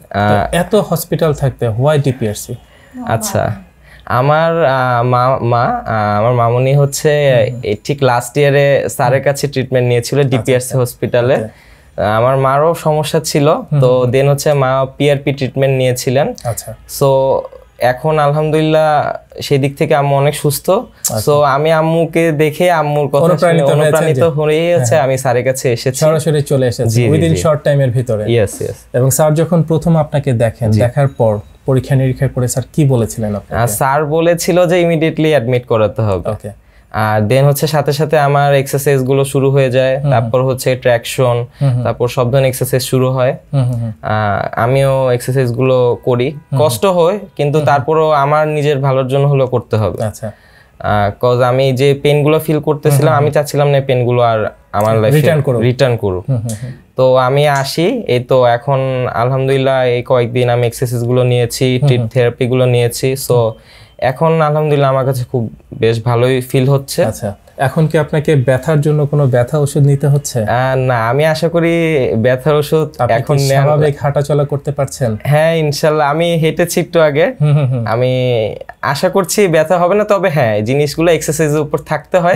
এত হসপিটাল থাকতে why DPRC? আচ্ছা, আমার আমার মামুনি হচ্ছে ঠিক লাস্ট ইয়ারে স্যারের কাছে ট্রিটমেন্ট নিয়েছিল ডিপিআরসি হসপিটালে। আমার মারও সমস্যা ছিল, তো দেন হচ্ছে মা পিআরপি ট্রিটমেন্ট নিয়েছিলেন। আচ্ছা, সো এখন আলহামদুলিল্লাহ সেই দিক থেকে আম্মু অনেক সুস্থ। সো আমি আম্মুকে দেখে আম্মুর কথা শুনে অনুপ্রাণিত হয়ে হচ্ছে আমি স্যারের কাছে এসেছি, সরাসরি চলে এসেছি উইদিন শর্ট টাইমের ভিতরে। Yes yes. এবং স্যার যখন প্রথম আপনাকে দেখেন, দেখার পর পরীক্ষা নিরীক্ষা করে স্যার কি বলেছিলেন আপনাকে? স্যার বলেছিল যে ইমিডিয়েটলি অ্যাডমিট করাতে হবে। ওকে। আর দেন হচ্ছে সাথে সাথে আমার এক্সারসাইজ গুলো শুরু হয়ে যায়, তারপর হচ্ছে ট্র্যাকশন, তারপর সব ধরনের এক্সারসাইজ শুরু হয়। আমিও এক্সারসাইজ গুলো করি, কষ্ট হয় কিন্তু তারপরও আমার নিজের ভালোর জন্য হলো করতে হবে। আচ্ছা, কজ আমি যে পেন গুলো ফিল করতেছিলাম আমি চাচ্ছিলাম না পেন গুলো আর আমার লাইফে রিটার্ন করুক। তো আমি আসি, এই তো এখন আলহামদুলিল্লাহ এই কয়েকদিন আমি এক্সারসাইজ গুলো নিয়েছি, থেরাপি গুলো নিয়েছি। সো এখন আলহামদুলিল্লাহ আমার কাছে খুব বেশ ভালোই ফিল হচ্ছে। আচ্ছা, এখন কি আপনাকে ব্যথার জন্য কোনো ব্যথা ওষুধ নিতে হচ্ছে? না, আমি আশা করি ব্যথার ওষুধ এখন স্বাভাবিক হাঁটাচলা করতে পারছেন? হ্যাঁ ইনশাআল্লাহ, আমি হেঁটেছি একটু আগে। আমি আশা করছি ব্যথা হবে না, তবে হ্যাঁ জিনিসগুলো এক্সারসাইজের উপর থাকতে হয়,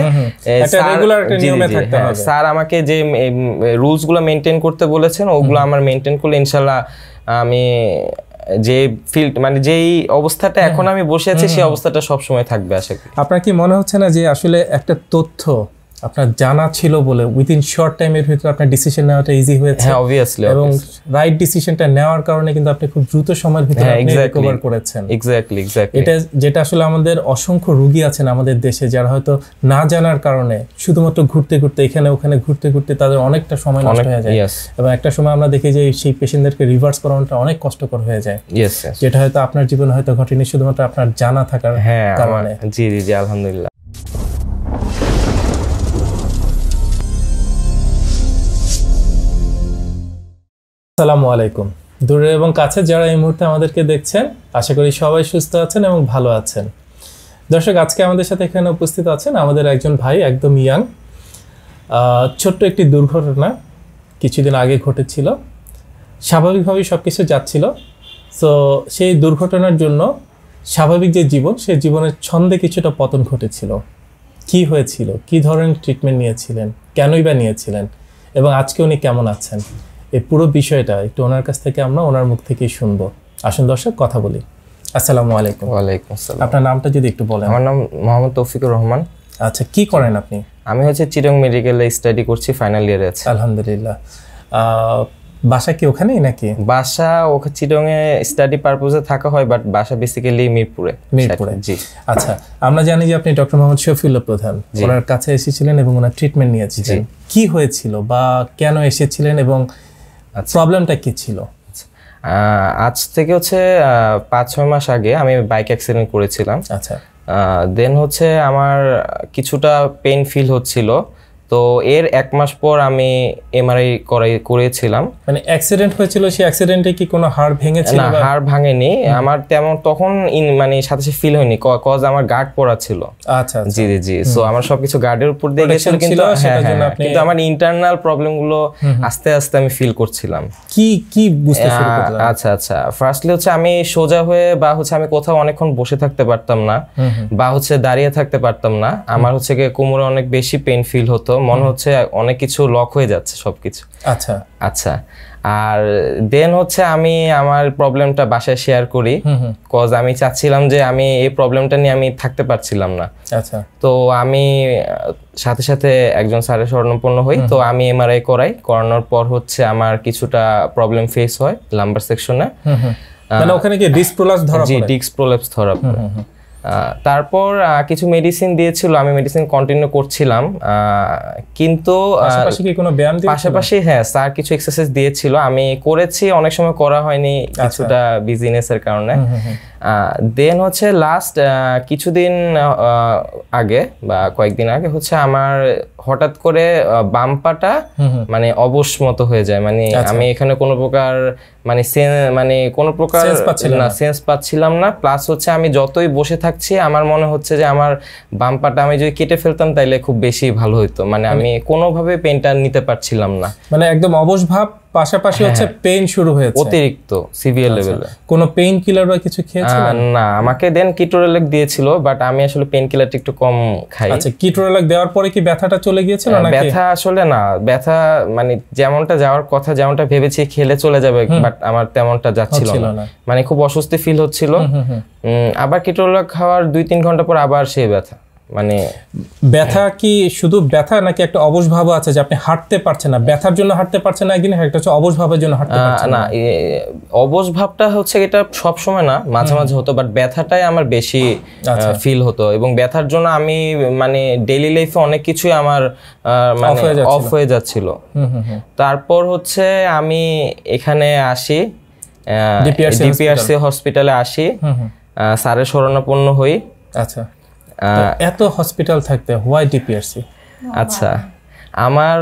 স্যার আমাকে যে রুলস গুলো মেনটেন করতে বলেছেন ওগুলো আমার মেনটেন করলে ইনশাআল্লাহ আমি যে ফিল্ড মানে যেই অবস্থাটা এখন আমি বসে আছি সেই অবস্থাটা সব সময় থাকবে আশা করি। আপনার কি মনে হচ্ছে না যে আসলে একটা তথ্য আপনার জানা ছিল বলে উইদিন শর্ট টাইমের ভিতরে আপনার ডিসিশন নেওয়াটা ইজি হয়েছে? হ্যাঁ অবভিয়াসলি, এবং রাইট ডিসিশনটা নেওয়ার কারণে কিন্তু আপনি খুব দ্রুত সময়ের ভিতরে আপনি রিকভার করেছেন। এক্স্যাক্টলি। এটা যেটা আসলে আমাদের অসংখ্য রোগী আছেন আমাদের দেশে যারা হয়তো না জানার কারণে শুধুমাত্র ঘুরতে ঘুরতে এখানে ওখানে ঘুরতে ঘুরতে তাদের অনেকটা সময় নষ্ট হয়ে যায়, এবং একটা সময় আমরা দেখি যে সেই পেশেন্টদেরকে রিভার্স করানোটা অনেক কষ্টকর হয়ে যায়, যেটা হয়তো আপনার জীবনে হয়তো ঘটেনি শুধুমাত্র আপনার জানা থাকার কারণে। জি জি জি, আলহামদুলিল্লাহ। আসসালামু আলাইকুম। দূরে এবং কাছে যারা এই মুহূর্তে আমাদেরকে দেখছেন, আশা করি সবাই সুস্থ আছেন এবং ভালো আছেন। দর্শক, আজকে আমাদের সাথে এখানে উপস্থিত আছেন আমাদের একজন ভাই, একদম ইয়াং। ছোট্ট একটি দুর্ঘটনা কিছুদিন আগে ঘটেছিল, স্বাভাবিকভাবেই সব কিছু যাচ্ছিল। সো সেই দুর্ঘটনার জন্য স্বাভাবিক যে জীবন, সেই জীবনের ছন্দে কিছুটা পতন ঘটেছিল। কি হয়েছিল, কি ধরনের ট্রিটমেন্ট নিয়েছিলেন, কেনই বা নিয়েছিলেন, এবং আজকে উনি কেমন আছেন, এই পুরো বিষয়টা একটু ওনার কাছ থেকে আমরা ওনার মুখ থেকেই শুনবো। আসুন দর্শক, কথা বলি। আসসালামু আলাইকুম। ওয়ালাইকুম আসসালাম। আপনার নামটা যদি একটু বলেন। আমার নাম মোহাম্মদ তৌফিকুর রহমান। আচ্ছা, কি করেন আপনি? আমি হচ্ছে চিটং মেডিকেলে স্টাডি করছি, ফাইনাল ইয়ারে আছি। আলহামদুলিল্লাহ। বাসা কি ওখানেই নাকি? বাসা ওখানে চিটং এ স্টাডি পারপোজে থাকা হয়, বাট বাসা বেসিক্যালি মিরপুরে। জি। আচ্ছা, আমরা জানি যে আপনি ডক্টর মোহাম্মদ শফিউল্লাহ প্রধান, ওনার কাছে এসেছিলেন এবং ওনার ট্রিটমেন্ট নিয়েছিলেন। কি হয়েছিল বা কেন এসেছিলেন এবং প্রবলেমটা কি ছিল? আজ থেকে হচ্ছে 5-6 মাস আগে আমি বাইক অ্যাক্সিডেন্ট করেছিলাম। আচ্ছা। দেন হচ্ছে আমার কিছুটা পেইন ফিল হচ্ছিল, তো এর 1 মাস পর আমি এমআরআই করেছিলাম। মানে অ্যাক্সিডেন্ট হয়েছিল, সেই অ্যাক্সিডেন্টে কি কোনো হাড় ভেঙেছিল? না, হাড় ভাঙেনি আমার তেমন তখন, মানে সাথে সাথে ফিল হয়নি, কজ আমার গার্ড পরা ছিল। আচ্ছা। জি জি জি। সো আমার সবকিছু গার্ডের উপর দিয়ে গেছিল, কিন্তু আমার ইন্টারনাল প্রবলেম গুলো আস্তে আস্তে আমি ফিল করছিলাম। কি বুঝতে শুরু করলাম? আচ্ছা আচ্ছা, ফার্স্টলি হচ্ছে আমি সোজা হয়ে বা হচ্ছে আমি কোথাও অনেকক্ষণ বসে থাকতে পারতাম না, বা হচ্ছে দাঁড়িয়ে থাকতে পারতাম না। আমার হচ্ছে কোমরে অনেক বেশি পেইন ফিল হতো, মনে হচ্ছে অনেক কিছু লক হয়ে যাচ্ছে সবকিছু। আচ্ছা আচ্ছা। আর দেন হচ্ছে আমি আমার প্রবলেমটা বাসায় শেয়ার করি, কজ আমি চাচ্ছিলাম যে আমি এই প্রবলেমটা নিয়ে আমি থাকতে পারছিলাম না। আচ্ছা। তো আমি সাথে সাথে একজন স্যারের শরণাপন্ন হই, তো আমি এমআরআই করানোর পর হচ্ছে আমার কিছুটা প্রবলেম ফেস হয় লাম্বার সেকশনে। মানে ওখানে কি ডিস্ক প্রোলাপস ধরা পড়ে? জি, ডিস্ক প্রোলাপস ধরা পড়ে। তারপর কিছু মেডিসিন দিয়েছিল, আমি মেডিসিন কন্টিনিউ করছিলাম, কিন্তু পাশাপাশি কি কোনো ব্যায়াম দিয়েছিল? পাশাপাশি হ্যাঁ, স্যার কিছু এক্সারসাইজ দিয়েছিল, আমি করেছি, অনেক সময় করা হয়নি কিছুটা বিজিনেসের কারণে। দেন হচ্ছে লাস্ট কিছুদিন আগে বা কয়েকদিন আগে হচ্ছে আমার হঠাৎ করে বাম পাটা মানে অবশ মতো হয়ে যায়, মানে আমি এখানে কোনো প্রকার মানে কোনো প্রকার সেন্স পাচ্ছিলাম না। প্লাস হচ্ছে আমি যতই বসে থাকছি আমার মনে হচ্ছে যে আমার বাম পাটা আমি যদি কেটে ফেলতাম তাইলে খুব বেশি ভালো হতো, মানে আমি কোনোভাবে পেনটা নিতে পারছিলাম না, মানে একদম অবশ ভাব পাশাপাশি হচ্ছে পেইন শুরু হয়েছে অতিরিক্ত সিভিয়ার লেভেলে। কোনো পেইন কিলার বা কিছু খেয়েছিলেন? না, আমাকে দেন কিটোরেলেক দিয়েছিল, বাট আমি আসলে পেইন কিলারটা একটু কম খাই। আচ্ছা, কিটোরেলেক দেওয়ার পরে কি ব্যথাটা চলে গিয়েছিল নাকি? ব্যথা আসলে না, ব্যথা মানে যেমনটা যাওয়ার কথা, যেমনটা ভেবেছি খেলে চলে যাবে, বাট আমার তেমনটা যাচ্ছিল না, মানে খুব অস্বস্তি ফিল হচ্ছিল। আবার কিটোরেলেক খাওয়ার 2-3 ঘন্টা পর আবার সেই ব্যথা। মানে ব্যথা কি শুধু ব্যথা নাকি একটা অবশ ভাব আছে যে আপনি হাঁটতে পারছেন না, ব্যথার জন্য হাঁটতে পারছেন না একদিন, একটা হচ্ছে অবশ ভাবের জন্য হাঁটতে পারছেন না? অবশ ভাবটা হচ্ছে এটা সব সময় না, মাঝে মাঝে হতো, বাট ব্যথাটাই আমার বেশি ফিল হতো, এবং ব্যথার জন্য আমি মানে ডেইলি লাইফে অনেক কিছুই আমার মানে অফ হয়ে যাচ্ছিল। তারপর হচ্ছে আমি এখানে আসি, ডিপিআরসি হসপিটালে আসি, স্যারের শরণাপন্ন হই। আচ্ছা, এত হসপিটাল থাকতে হোয়াই ডিপিআরসি? আচ্ছা, আমার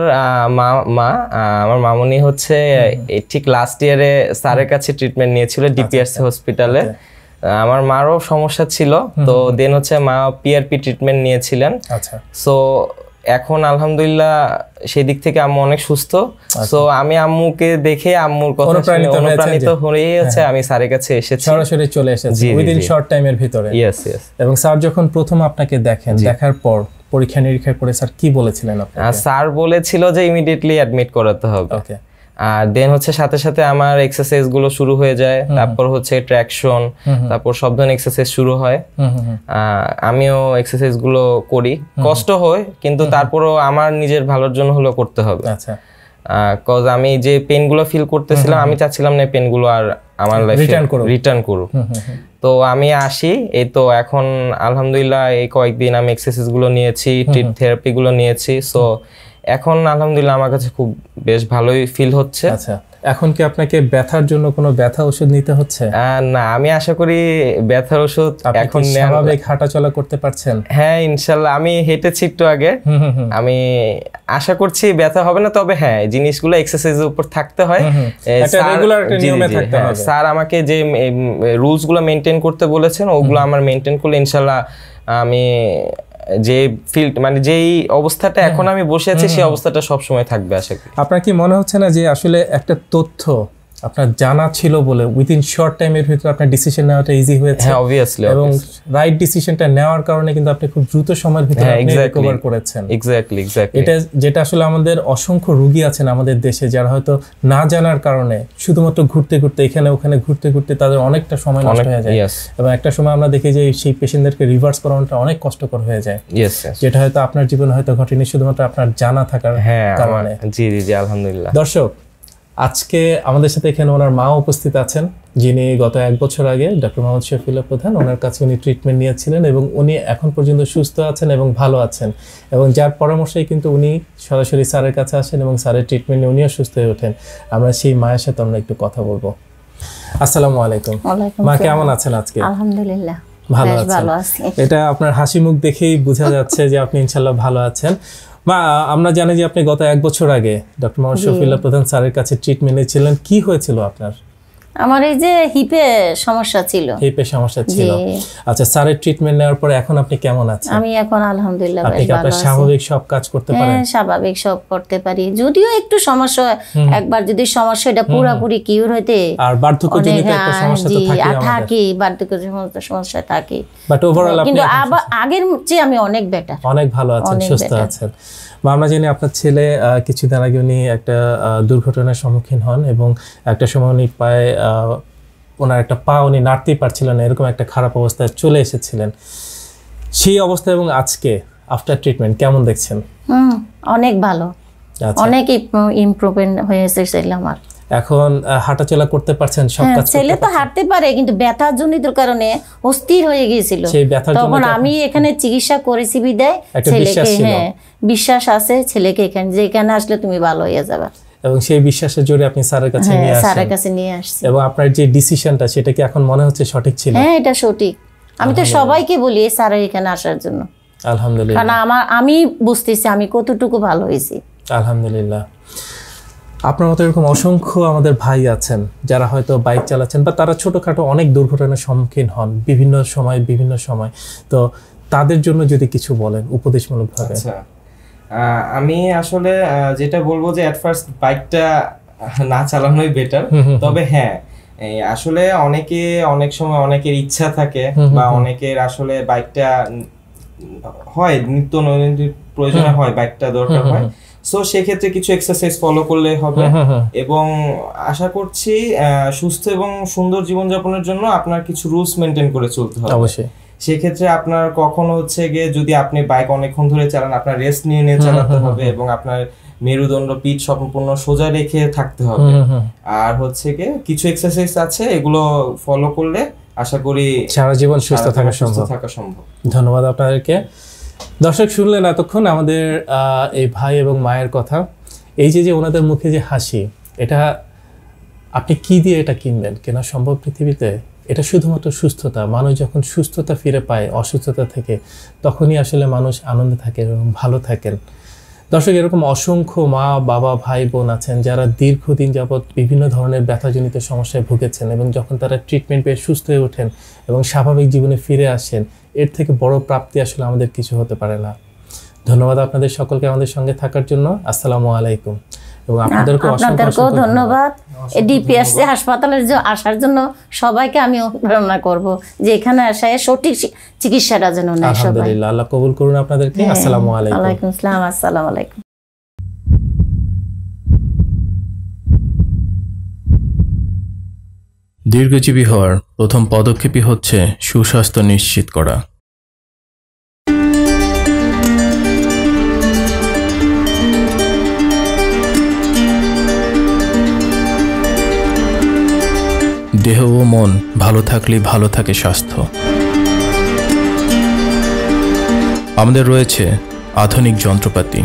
আমার মামুনি হচ্ছে ঠিক লাস্ট ইয়ারে স্যারের কাছে ট্রিটমেন্ট নিয়েছিল ডিপিআরসি হসপিটালে। আমার মারও সমস্যা ছিল, তো দেন হচ্ছে মা পিআরপি ট্রিটমেন্ট নিয়েছিলেন। আচ্ছা, সো এখন আলহামদুলিল্লাহ সেই দিক থেকে আম্মু অনেক সুস্থ। সো আমি আম্মুকে দেখে, আম্মুর কথা শুনে অনুপ্রাণিত হয়ে হচ্ছে আমি স্যারের কাছে এসেছি, সরাসরি চলে এসেছি উইদিন শর্ট টাইমের ভিতরে। ইয়েস। এবং স্যার যখন প্রথম আপনাকে দেখেন, দেখার পর পরীক্ষা নিরীক্ষা করে স্যার কি বলেছিলেন আপনাকে? স্যার বলেছিল যে ইমিডিয়েটলি অ্যাডমিট করাতে হবে। ওকে। আর দেন হচ্ছে সাথে সাথে আমার এক্সারসাইজ গুলো শুরু হয়ে যায়, তারপর হচ্ছে ট্র্যাকশন, তারপর সব ধরনের এক্সারসাইজ শুরু হয়। আমিও এক্সারসাইজ গুলো করি, কষ্ট হয় কিন্তু তারপরও আমার নিজের ভালোর জন্য হলো করতে হবে। আচ্ছা, কজ আমি যে পেন গুলো ফিল করতেছিলাম, আমি চাচ্ছিলাম না পেন গুলো আর আমার লাইফে রিটার্ন করুক। তো আমি আসি, এই তো এখন আলহামদুলিল্লাহ এই কয়েকদিন আমি এক্সারসাইজ গুলো নিয়েছি, থেরাপি গুলো নিয়েছি। সো এখন আলহামদুলিল্লাহ আমার কাছে খুব বেশ ভালোই ফিল হচ্ছে। আচ্ছা, এখন কি আপনাকে ব্যথার জন্য কোনো ব্যথা ওষুধ নিতে হচ্ছে? না, আমি আশা করি ব্যথার ওষুধ এখন স্বাভাবিক হাঁটাচলা করতে পারছেন? হ্যাঁ, ইনশাল্লাহ। আমি হেঁটেছি একটু আগে, আমি আশা করছি ব্যথা হবে না। তবে হ্যাঁ, জিনিসগুলো এক্সারসাইজের উপর থাকতে হয়, স্যার আমাকে যে রুলস গুলো মেনটেন করতে বলেছেন ওগুলো আমার মেনটেন করলে ইনশাল্লাহ আমি যে ফিল্ড মানে যেই অবস্থাটা এখন আমি বসে আছি সেই অবস্থাটা সব সময় থাকবে আশা করি। আপনার কি মনে হচ্ছে না যে আসলে একটা তথ্য আপনার জানা ছিল বলে উইদিন শর্ট টাইমের ভিতরে আপনার ডিসিশন নেওয়াটা ইজি হয়েছে? হ্যাঁ, অবভিয়াসলি। এবং রাইট ডিসিশনটা নেওয়ার কারণে কিন্তু আপনি খুব দ্রুত সময়ের ভিতরে আপনি রিকভার করেছেন। এক্স্যাক্টলি। এটা যেটা আসলে আমাদের অসংখ্য রোগী আছেন আমাদের দেশে যারা হয়তো না জানার কারণে শুধুমাত্র ঘুরতে ঘুরতে এখানে ওখানে ঘুরতে ঘুরতে তাদের অনেকটা সময় নষ্ট হয়ে যায়, এবং একটা সময় আমরা দেখি যে সেই পেশেন্টদেরকে রিভার্স করানোটা অনেক কষ্টকর হয়ে যায়, যেটা হয়তো আপনার জীবনে হয়তো ঘটেনি শুধুমাত্র আপনার জানা থাকার কারণে। জি, আলহামদুলিল্লাহ। দর্শক, আজকে আমাদের সাথে এখানে ওনার মা উপস্থিত আছেন, যিনি গত 1 বছর আগে ডক্টর মোহাম্মদ শফিউল্লাহ প্রধান ওনার কাছে উনি ট্রিটমেন্ট নিয়েছিলেন, এবং উনি এখন পর্যন্ত সুস্থ আছেন এবং ভালো আছেন, এবং যার পরামর্শেই কিন্তু উনি সরাসরি স্যারের কাছে আসেন এবং স্যারের ট্রিটমেন্ট নিয়ে উনিও সুস্থ হয়ে ওঠেন। আমরা সেই মায়ের সাথে আমরা একটু কথা বলবো। আসসালামু আলাইকুম মা, কেমন আছেন আজকে? আলহামদুলিল্লাহ ভালো আছি। এটা আপনার হাসি মুখ দেখেই বোঝা যাচ্ছে যে আপনি ইনশাআল্লাহ ভালো আছেন। মা, আমরা জানি যে আপনি গত 1 বছর আগে ডক্টর মোহাম্মদ শফিউল্লাহ প্রধান স্যারের কাছে ট্রিটমেন্ট নিয়েছিলেন। কি হয়েছিল আপনার? আমার এই যে হিপে সমস্যা ছিল। আচ্ছা, স্যারের ট্রিটমেন্ট নেওয়ার পরে এখন আপনি কেমন আছেন? আমি এখন আলহামদুলিল্লাহ বেশ ভালো আছি। স্বাভাবিক সব কাজ করতে পারেন? হ্যাঁ, স্বাভাবিক সব করতে পারি, যদিও একটু সমস্যা হয়। একবার যদি সমস্যা এটা পুরোপুরি কিউর হইতে আর বার্ধক্যজনিত একটা সমস্যা তো থাকে, বার্ধক্যজনিত সমস্যা থাকে, বাট ওভারঅল আপনি কিন্তু আগের চেয়ে আমি অনেক বেটার, অনেক ভালো আছেন, সুস্থ আছেন। আমরা জানি আপনার ছেলে কিছুদিন আগে উনি একটা দুর্ঘটনার সম্মুখীন হন, এবং একটা সময় উনি পায়ে ওনার একটা পা উনি নাড়তেই পারছিলেন না, এরকম একটা খারাপ অবস্থায় চলে এসেছিলেন। সেই অবস্থা এবং আজকে আফটার ট্রিটমেন্ট কেমন দেখছেন? অনেক ভালো, অনেক ইমপ্রুভমেন্ট হয়েছে ছেলে আমার। এখন হাঁটাচলা করতে পারছেন, সব কাজ করতে? ছেলে তো হাঁটতে পারে, কিন্তু ব্যথার জনিত কারণে অস্থির হয়ে গিয়েছিল। তখন আমি এখানে চিকিৎসা করেছি বিদায় ছেলেকে, হ্যাঁ বিশ্বাস আছে ছেলেকে এখানে যে এখানে আসলে তুমি ভালো হয়ে যাবে, এবং সেই বিশ্বাসের জোরে আপনি স্যারের কাছে নিয়ে আসছি। এবং আপনার যে ডিসিশনটা সেটা কি এখন মনে হচ্ছে সঠিক ছিল? হ্যাঁ, এটা সঠিক। আমি তো সবাইকে বলি স্যারের এখানে আসার জন্য, আলহামদুলিল্লাহ, কারণ আমি বুঝতেছি আমি কতটুকু ভালো হয়েছি। আলহামদুলিল্লাহ। আপনার মতো এরকম অসংখ্য আমাদের ভাই আছেন যারা হয়তো বাইক চালাচ্ছেন বা তারা ছোটখাটো অনেক দুর্ঘটনার সম্মুখীন হন বিভিন্ন সময়, তো তাদের জন্য যদি কিছু বলেন উপদেশমূলকভাবে। আচ্ছা, আমি আসলে যেটা বলবো যে এট ফার্স্ট বাইকটা না চালানোই বেটার। তবে হ্যাঁ, আসলে অনেক সময় অনেকের ইচ্ছা থাকে বা অনেকের আসলে বাইকটা হয় নিত্য নৈমিত্তিক প্রয়োজনে হয়, বাইকটা দরকার হয়। সো সেক্ষেত্রে কিছু এক্সারসাইজ ফলো করলে হবে এবং আশা করছি সুস্থ এবং সুন্দর জীবনযাপনের জন্য আপনার কিছু রুলস মেনটেন করে চলতে হবে। অবশ্যই সেক্ষেত্রে আপনার কখনো হচ্ছে গিয়ে যদি আপনি বাইক অনেকক্ষণ ধরে চালান, আপনার রেস্ট নিয়ে চালাতে হবে এবং আপনার মেরুদণ্ড পিঠ সম্পূর্ণ সোজা রেখে থাকতে হবে। আর হচ্ছে গিয়ে কিছু এক্সারসাইজ আছে, এগুলো ফলো করলে আশা করি সারা জীবন সুস্থ থাকা সম্ভব। ধন্যবাদ আপনাদেরকে। দর্শক শুনলেন এতক্ষণ আমাদের এই ভাই এবং মায়ের কথা। এই যে ওনাদের মুখে যে হাসি, এটা আপনি কি দিয়ে এটা কিনবেন? কেনা সম্ভব পৃথিবীতে? এটা শুধুমাত্র সুস্থতা। মানুষ যখন সুস্থতা ফিরে পায় অসুস্থতা থেকে, তখনই আসলে মানুষ আনন্দে থাকে এবং ভালো থাকেন। দর্শক, এরকম অসংখ্য মা বাবা ভাই বোন আছেন যারা দীর্ঘদিন যাবৎ বিভিন্ন ধরনের ব্যথাজনিত সমস্যায় ভুগেছেন এবং যখন তারা ট্রিটমেন্ট পেয়ে সুস্থ হয়ে ওঠেন এবং স্বাভাবিক জীবনে ফিরে আসেন, এর থেকে বড় প্রাপ্তি আসলে আমাদের কিছু হতে পারে না। ধন্যবাদ আপনাদের সকলকে আমাদের সঙ্গে থাকার জন্য। আসসালামু আলাইকুম। এবং আপনাদেরকেও ধন্যবাদ। ডিপিএসসি হাসপাতালে আসার জন্য সবাইকে আমি অনুপ্রেরণা করব যে এখানে আসায় সঠিক চিকিৎসাটা যেন নেয় সবাই। আলহামদুলিল্লাহ, আল্লাহ কবুল করুন আপনাদেরকে। আসসালামু আলাইকুম। ওয়ালাইকুম আসসালাম। আসসালামু আলাইকুম। দীর্ঘজীবী হওয়ার প্রথম পদক্ষেপই হচ্ছে সুস্বাস্থ্য নিশ্চিত করা। দেহ ও মন ভালো থাকলেই ভালো থাকে স্বাস্থ্য। আমাদের রয়েছে আধুনিক যন্ত্রপাতি,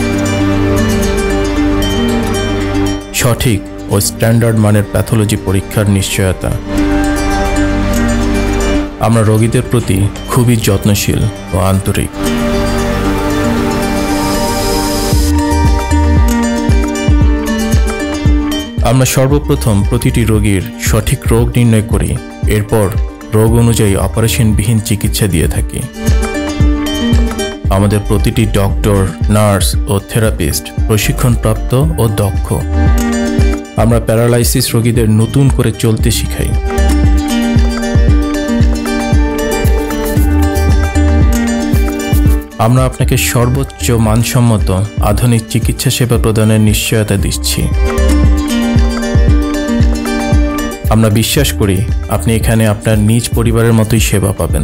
সঠিক ও স্ট্যান্ডার্ড মানের প্যাথোলজি পরীক্ষার নিশ্চয়তা। আমরা রোগীদের প্রতি খুবই যত্নশীল ও আন্তরিক। আমরা সর্বপ্রথম প্রতিটি রোগীর সঠিক রোগ নির্ণয় করি, এরপর রোগ অনুযায়ী অপারেশনবিহীন চিকিৎসা দিয়ে থাকি। আমাদের প্রতিটি ডক্টর, নার্স ও থেরাপিস্ট প্রশিক্ষণপ্রাপ্ত ও দক্ষ। আমরা প্যারালাইসিস রোগীদের নতুন করে চলতে শিখাই। আমরা আপনাকে সর্বোচ্চ মানসম্মত আধুনিক চিকিৎসা সেবা প্রদানের নিশ্চয়তা দিচ্ছি। আমরা বিশ্বাস করি আপনি এখানে আপনার নিজ পরিবারের মতোই সেবা পাবেন।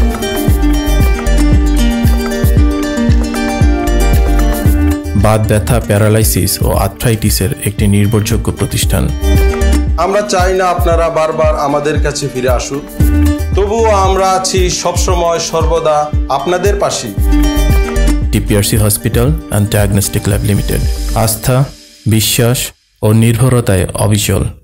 বাত ব্যথা, প্যারালাইসিস ও আর্থ্রাইটিসের একটি নির্ভরযোগ্য প্রতিষ্ঠান। আমরা চাই না আপনারা বারবার আমাদের কাছে ফিরে আসুন, তবুও আমরা আছি সবসময় সর্বদা আপনাদের পাশে। TPRC hospital and diagnostic lab limited, আস্থা, বিশ্বাস ও নির্ভরতায় অবিচল।